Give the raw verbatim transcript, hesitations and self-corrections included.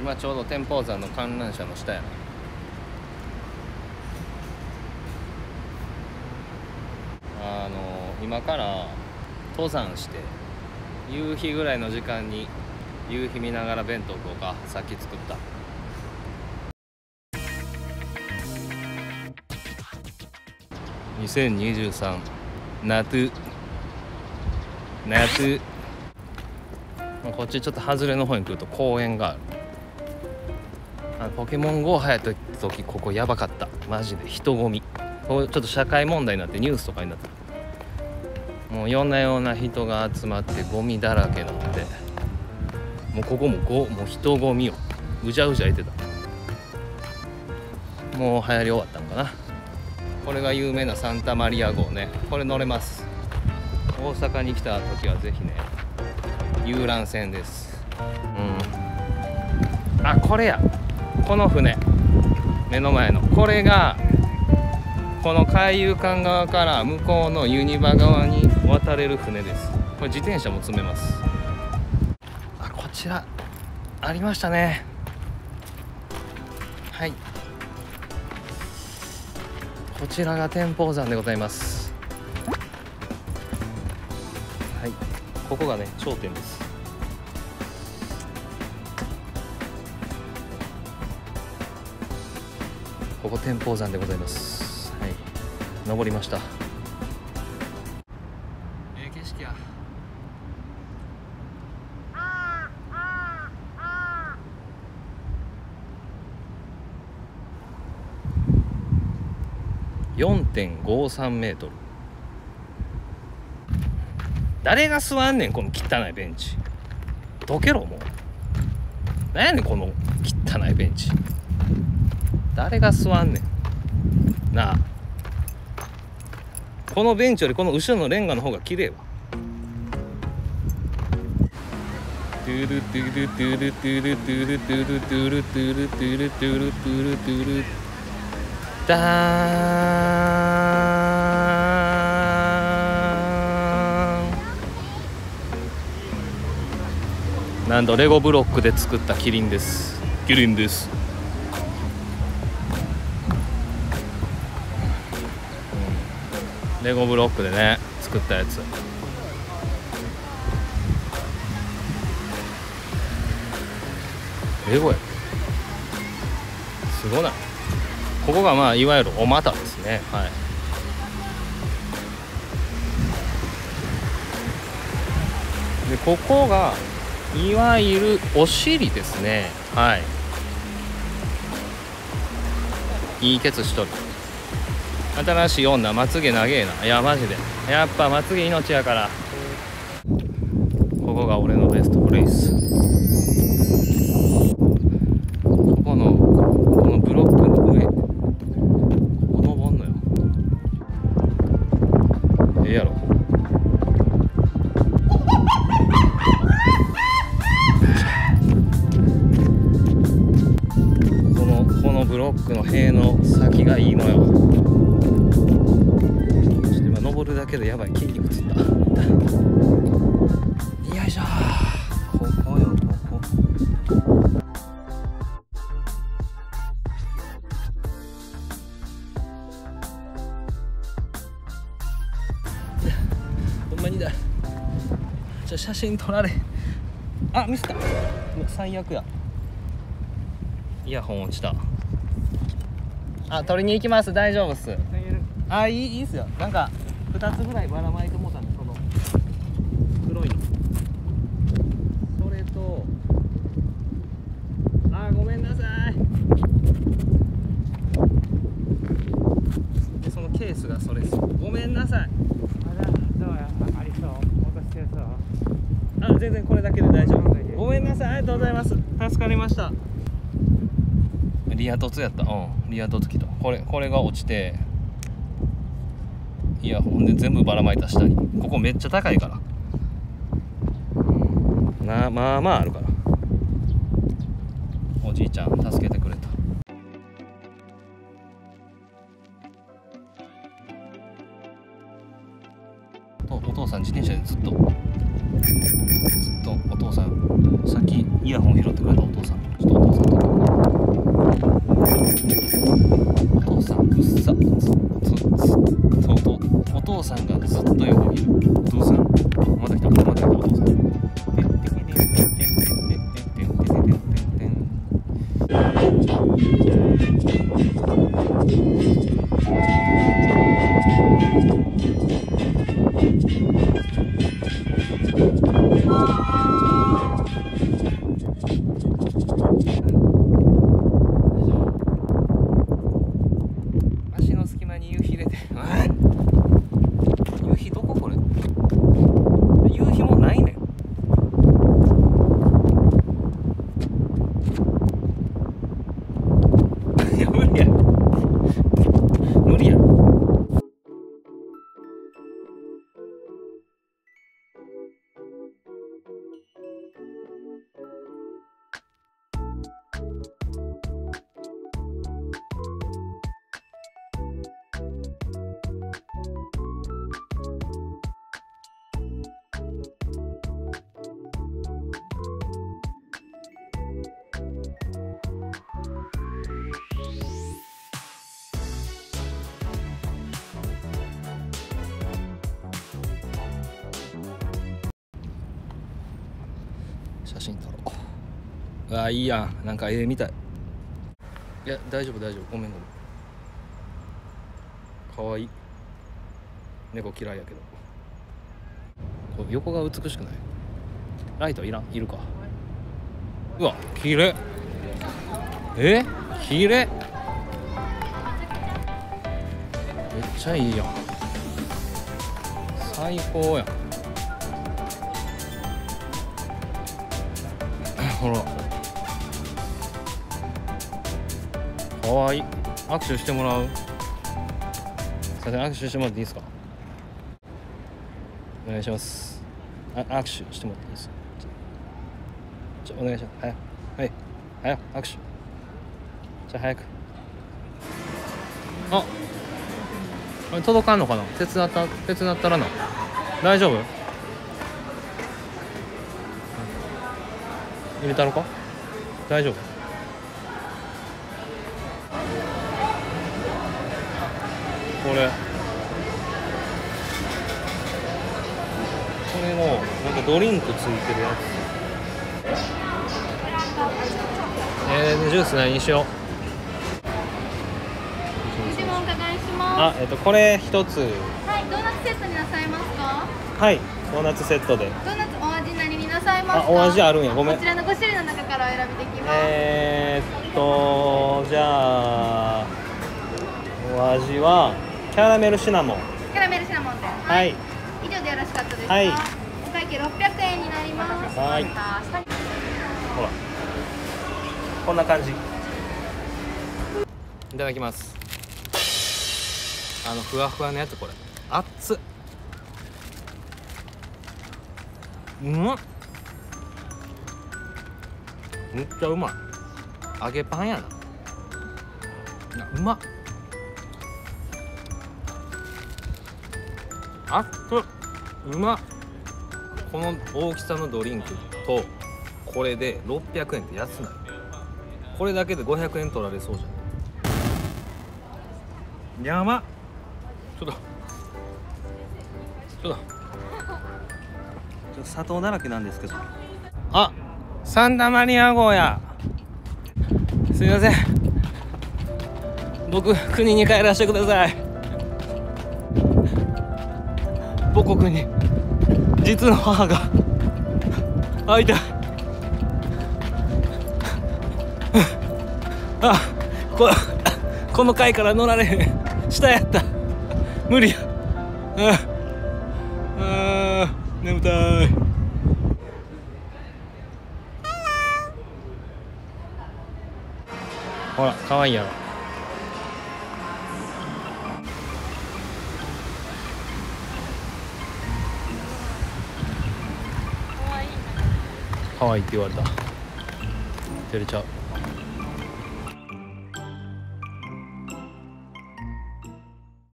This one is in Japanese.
今ちょうど天保山の観覧車の下やな。あの今から登山して夕日ぐらいの時間に夕日見ながら弁当食おうか。さっき作ったにせんにじゅうさん夏夏、こっちちょっと外れの方に来ると公園がある。あのポケモン ゴー 流行った時ここやばかった。マジで人混み。こうちょっと社会問題になってニュースとかになってる。もう夜な夜な人が集まってゴミだらけになって、もうここもごもう人混みよ。うじゃうじゃいてた。もう流行り終わったのかな。これが有名なサンタマリア号ね。これ乗れます。大阪に来た時はぜひね。遊覧船です。うん。あ、これや。この船。目の前の。これが、この海遊館側から向こうのユニバ側に渡れる船です。これ自転車も積めます。あ、こちら、ありましたね。はい。こちらが天保山でございます。はい、ここがね頂点です。ここ天保山でございます。はい、登りました。ええ景色や。よんてんごさんメートル。誰が座んねんこの汚いベンチ。どけろもう。なんやねんこの汚いベンチ。誰が座んねんなあ。このベンチよりこの後ろのレンガの方が綺麗わ。トゥルトゥルトゥルトゥルトゥルトゥルトゥルトゥルトゥルトゥルトゥルトゥルだーん。なんとレゴブロックで作ったキリンです。キリンです。うん、レゴブロックでね作ったやつ。レゴや。すごない。ここがまあいわゆるお股ですね。はい。でここがいわゆるお尻ですね。はい。いいケツしとる。新しい女まつげ長えな。いやマジでやっぱまつげ命やから。ここが俺のベストプレイス。ここのこのブロックの上このぼんのよ。ええやろ。このこのブロックの塀の先がいいのよ。ちょっと今登るだけでやばい。筋肉つった。よいしょ。ここよここ。ほんまにだ。じゃ写真撮られ。あ、ミスった。もう最悪や。イヤホン落ちた。あ、取りに行きます。大丈夫っす。あ、いい、いいっすよ。なんかふたつぐらいばらまいてもうたんで、この黒いの。それと、あ、ごめんなさい。で、そのケースがそれです。ごめんなさい。 まだどうやありそう。落としてそう。 あ、全然これだけで大丈夫。ごめんなさい。ありがとうございます。助かりました。リア凸やった。うん、リア凸きた。これこれが落ちて、イヤホンで全部ばらまいた下に。ここめっちゃ高いから。なまあまああるから。おじいちゃん助けてくれた。お, お父さん自転車でずっとずっとお父さんさっきイヤホン拾ってくれたお父さん。ちょっとお父さんお父さんうっさ、ずずずそうとお父さんがずっと横にいる。どうすん？また来たまた来たお父さん。足の隙間に夕日入れて、夕日どここれ？夕日もうないねん。いや無理や無理や。写真撮ろう。うわいいやん、なんか絵みたい。いや大丈夫大丈夫、ごめんごめん。かわいい。猫嫌いやけどこう横が美しくない？ライトいらん？いるか。うわ綺麗。え綺麗。めっちゃいいやん、最高やん。ほらかわいい。握手してもらう？すいません、握手してもらっていいですか？お願いします。あ握手してもらっていいですか？ちょお願いします。早くはい早く握手。じゃあ早く。ああれ届かんのかな？手伝った手伝ったらな。大丈夫？入れたのか？大丈夫？これこれのなんかドリンクついてるやつ。えー、ジュース何にしよう？ 一問お伺いします。 あ、えっとこれ一つ。 はい、ドーナツセットになさいますか？ はい、ドーナツセットで。 ドーナツお味何になさいますか？ あ、お味あるんや、ごめん。 こちらのご種類の中からお選びできます。 えーっとじゃあお味はキャラメルシナモン。 キャラメルシナモンで。 はい。 以上でよろしかったですか？ はい。 お会計ろっぴゃくえんになります。 はい。 下にほら、こんな感じ。いただきます。あのふわふわのやつ、これ熱っ。うまっ。めっちゃうまい。揚げパンやな。うまっ。あっつ。うまっ。この大きさのドリンクとこれでろっぴゃくえんって安ない？これだけでごひゃくえん取られそうじゃん。やばっ。ちょっとちょっとちょっと砂糖だらけなんですけど。あ、サンタマリア号や。すいません、僕国に帰らせてください。母国に実の母が会いたい。あ、ここの階から乗られへん。下やった。無理や。ああ、眠たい。ほら、可愛いやろ。可愛いって言われた。照れちゃう。